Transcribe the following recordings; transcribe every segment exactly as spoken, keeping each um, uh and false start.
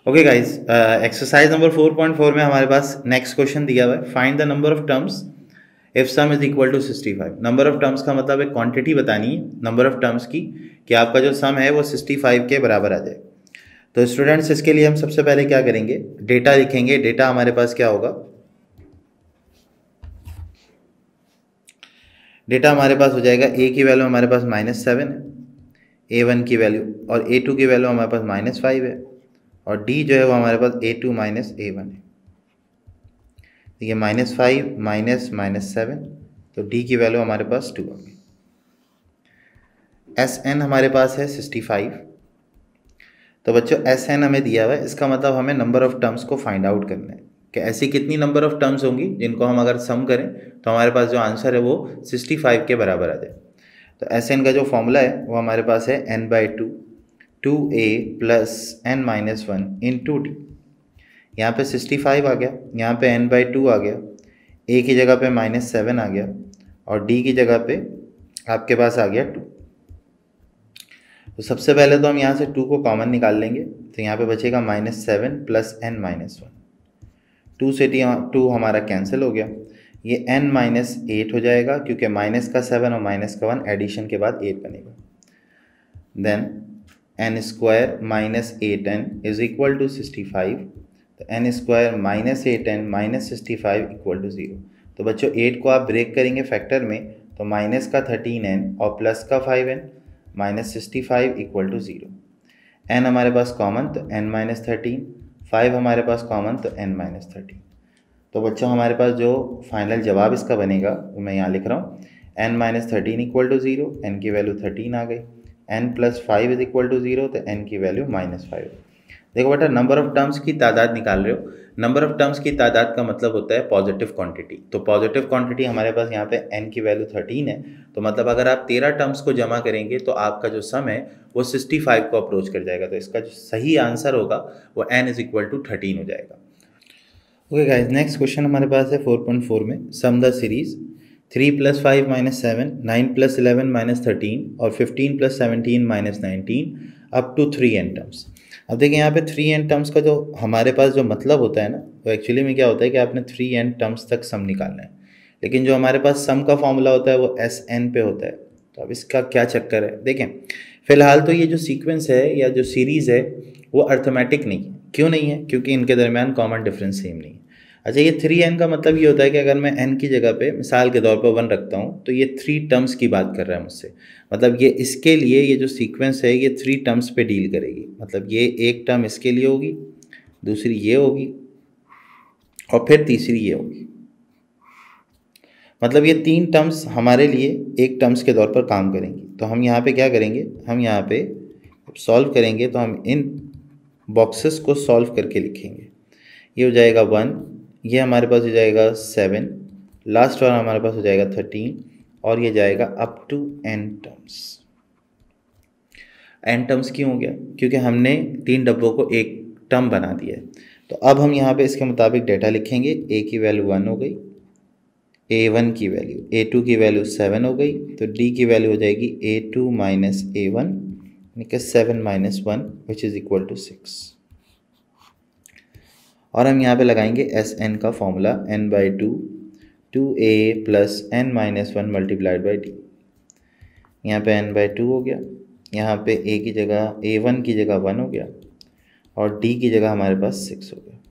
Okay guys, exercise number four point four में हमारे पास नेक्स्ट क्वेश्चन दिया हुआ है, find the number of terms if sum is equal to sixty five. Number of terms का मतलब एक क्वांटिटी बतानी है नंबर ऑफ टर्म्स की, कि आपका जो सम है वो सिक्सटी फाइव के बराबर आ जाए। तो स्टूडेंट्स, इसके लिए हम सबसे पहले क्या करेंगे, डेटा लिखेंगे। डेटा हमारे पास क्या होगा, डेटा हमारे पास हो जाएगा, ए की वैल्यू हमारे पास माइनस सेवन है, ए वन की वैल्यू, और ए टू की वैल्यू हमारे पास माइनस फाइव है, और डी जो है वो हमारे पास a two minus a one है। ये minus five minus minus seven, तो डी की वैल्यू हमारे पास टू आ गई। एस एन हमारे पास है सिक्सटी फाइव। तो बच्चों एस एन हमें दिया हुआ है, इसका मतलब हमें नंबर ऑफ टर्म्स को फाइंड आउट करना है कि ऐसी कितनी नंबर ऑफ टर्म्स होंगी जिनको हम अगर सम करें तो हमारे पास जो आंसर है वो सिक्सटी फाइव के बराबर आ जाए। तो एस एन का जो फॉर्मूला है वो हमारे पास है n by two two a plus n minus one into two. D पर सिक्सटी फाइव आ गया, यहाँ पे एन बाई टू आ गया, ए की जगह पे माइनस सेवन आ गया, और डी की जगह पे आपके पास आ गया टू। तो सबसे पहले तो हम यहाँ से टू को कॉमन निकाल लेंगे, तो यहाँ पे बचेगा minus seven plus n minus one. Two से टी टू हमारा कैंसिल हो गया, ये एन माइनस एट हो जाएगा क्योंकि माइनस का सेवन और माइनस का वन एडिशन के बाद एट बनेगा। Then n square minus eight n is equal to sixty five. तो n square minus eight n minus sixty five equal to zero. तो बच्चों एट को आप ब्रेक करेंगे फैक्टर में, तो माइनस का थर्टीन एन और प्लस का five n minus sixty five equal to zero. N हमारे पास कॉमन तो एन माइनस थर्टीन, फाइव हमारे पास कॉमन तो एन माइनस थर्टीन। तो बच्चों हमारे पास जो फाइनल जवाब इसका बनेगा वो मैं यहाँ लिख रहा हूँ, n minus thirteen equal to zero, n की वैल्यू थर्टीन आ गई। N plus five is equal to zero, तो एन की वैल्यू माइनस फाइव। देखो बेटा, नंबर ऑफ टर्म्स की तादाद निकाल रहे हो, नंबर ऑफ टर्म्स की तादाद का मतलब होता है पॉजिटिव क्वांटिटी। तो पॉजिटिव क्वांटिटी हमारे पास यहाँ पे n की वैल्यू थर्टीन है, तो मतलब अगर आप तेरह टर्म्स को जमा करेंगे तो आपका जो सम है वो सिक्सटी फाइव को अप्रोच कर जाएगा। तो इसका जो सही आंसर होगा वो n is equal to thirteen हो जाएगा। ओके गाइस, नेक्स्ट क्वेश्चन हमारे पास है फोर पॉइंट फोर में, sum the series three plus five minus seven, nine plus eleven minus thirteen और fifteen plus seventeen minus nineteen up to three n terms. अब देखिए यहाँ पे थ्री एन टर्म्स का जो हमारे पास जो मतलब होता है ना, वो एक्चुअली में क्या होता है कि आपने थ्री एन टर्म्स तक सम निकालना है, लेकिन जो हमारे पास सम का फॉर्मूला होता है वो एस एन पे होता है। तो अब इसका क्या चक्कर है, देखें फिलहाल तो ये जो सीक्वेंस है या जो सीरीज़ है वो अर्थमेटिक नहीं है। क्यों नहीं है, क्योंकि इनके दरमियान कॉमन डिफरेंस सेम नहीं है। अच्छा, ये थ्री एन का मतलब ये होता है कि अगर मैं एन की जगह पे मिसाल के तौर पर वन रखता हूँ तो ये थ्री टर्म्स की बात कर रहा है मुझसे, मतलब ये इसके लिए ये जो सीक्वेंस है ये थ्री टर्म्स पे डील करेगी। मतलब ये एक टर्म इसके लिए होगी, दूसरी ये होगी, और फिर तीसरी ये होगी। मतलब ये तीन टर्म्स हमारे लिए एक टर्म्स के तौर पर काम करेंगी। तो हम यहाँ पे क्या करेंगे, हम यहाँ पे सॉल्व करेंगे तो हम इन बॉक्सेस को सॉल्व करके लिखेंगे। ये हो जाएगा वन, ये हमारे पास हो जाएगा सेवन, लास्ट वाला हमारे पास हो जाएगा थर्टीन, और ये जाएगा up to n terms. N terms क्यों हो गया, क्योंकि हमने तीन डब्बों को एक टर्म बना दिया है। तो अब हम यहाँ पे इसके मुताबिक डेटा लिखेंगे। ए की वैल्यू वन हो गई, ए वन की वैल्यू, ए टू की वैल्यू सेवन हो गई, तो डी की वैल्यू हो जाएगी a two minus a one, यानी कि seven minus one which is equal to six. और हम यहाँ पे लगाएंगे एस एन का formula, n by two two a plus n minus one multiplied by d. यहाँ पे एन बाई टू हो गया, यहाँ पे ए की जगह ए वन की जगह वन हो गया, और डी की जगह हमारे पास सिक्स हो गया।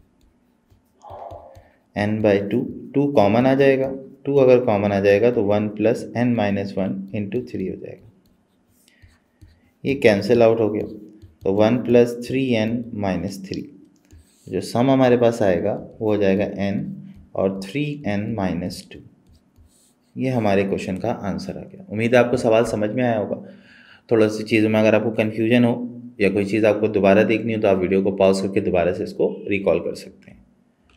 N by two, two common आ जाएगा, टू अगर कॉमन आ जाएगा तो one plus n minus one into three हो जाएगा। ये कैंसिल आउट हो गया, तो one plus three n minus three. जो सम हमारे पास आएगा वो हो जाएगा n और थ्री एन माइनस टू। ये हमारे क्वेश्चन का आंसर आ गया। उम्मीद है आपको सवाल समझ में आया होगा। थोड़ा सी चीज़ों में अगर आपको कन्फ्यूजन हो या कोई चीज़ आपको दोबारा देखनी हो तो आप वीडियो को पॉज करके दोबारा से इसको रिकॉल कर सकते हैं।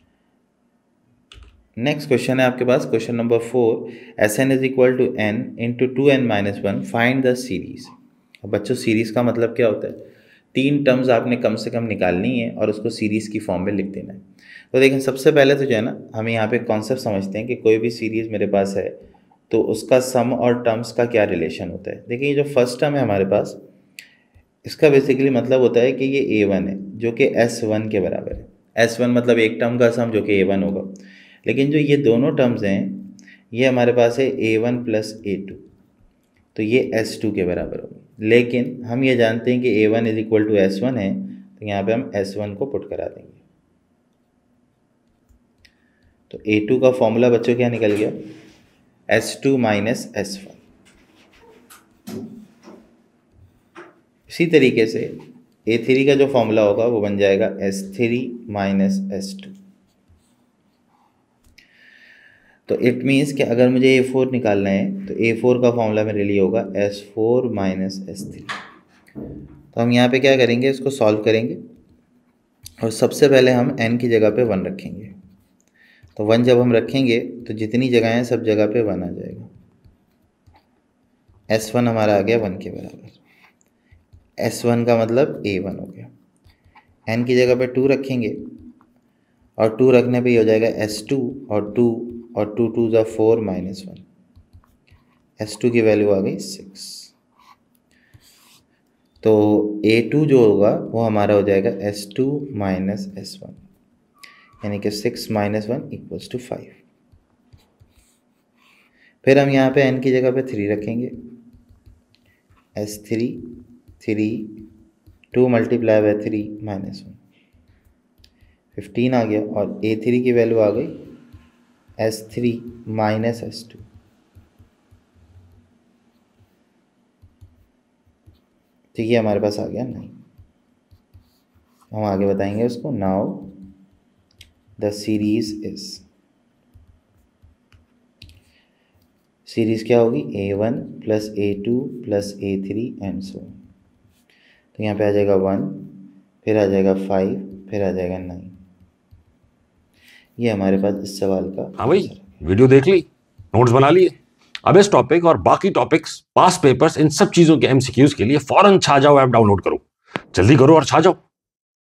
नेक्स्ट क्वेश्चन है आपके पास, question number four, S n is equal to n into two n minus one, find the series. अब बच्चों सीरीज़ का मतलब क्या होता है, तीन टर्म्स आपने कम से कम निकालनी है और उसको सीरीज़ की फॉर्म में लिख देना है। तो देखें सबसे पहले तो जो है ना, हमें यहाँ पे कॉन्सेप्ट समझते हैं कि कोई भी सीरीज़ मेरे पास है तो उसका सम और टर्म्स का क्या रिलेशन होता है। देखिए ये जो फर्स्ट टर्म है हमारे पास, इसका बेसिकली मतलब होता है कि ये ए वन है जो कि एस वन के बराबर है। एस वन मतलब एक टर्म का सम जो कि ए वन होगा, लेकिन जो ये दोनों टर्म्स हैं ये हमारे पास है a one plus A two, तो ये एस टू के बराबर होगा। लेकिन हम ये जानते हैं कि a one is equal to S one है, तो यहाँ पे हम एस वन को पुट करा देंगे। तो ए टू का फॉर्मूला बच्चों क्या निकल गया, S two minus S one. इसी तरीके से ए थ्री का जो फॉर्मूला होगा वो बन जाएगा S three minus S two. तो इट मीन्स कि अगर मुझे ए फोर निकालना है तो ए फोर का फॉर्मूला मेरे लिए होगा S four minus S three. तो हम यहाँ पे क्या करेंगे, इसको सॉल्व करेंगे और सबसे पहले हम n की जगह पे वन रखेंगे। तो वन जब हम रखेंगे तो जितनी जगह हैं सब जगह पे वन आ जाएगा। एस वन हमारा आ गया वन के बराबर, एस वन का मतलब ए वन हो गया। n की जगह पे टू रखेंगे और टू रखने पे ही हो जाएगा एस टू, और टू और टू टू ज़ा four minus one, S two की वैल्यू आ गई सिक्स। तो ए टू जो होगा वो हमारा हो जाएगा S two minus S one, यानी कि six minus one equals to five. फिर हम यहाँ पे n की जगह पे थ्री रखेंगे, S three, three two multiply by three minus one, fifteen आ गया। और ए थ्री की वैल्यू आ गई S three minus S two. ठीक है, हमारे पास आ गया नाइन। हम आगे बताएंगे उसको। Now the series is, series क्या होगी, A one plus A two plus A three and so. तो यहाँ पे आ जाएगा वन, फिर आ जाएगा फाइव, फिर आ जाएगा नाइन। ये हमारे पास इस सवाल का। हाँ भाई, वीडियो देख ली, नोट्स बना लिए। अब इस टॉपिक और बाकी टॉपिक्स, पास पेपर्स, इन सब चीजों के एमसीक्यूज के लिए फौरन छा जाओ ऐप डाउनलोड करो। जल्दी करो और छा जाओ।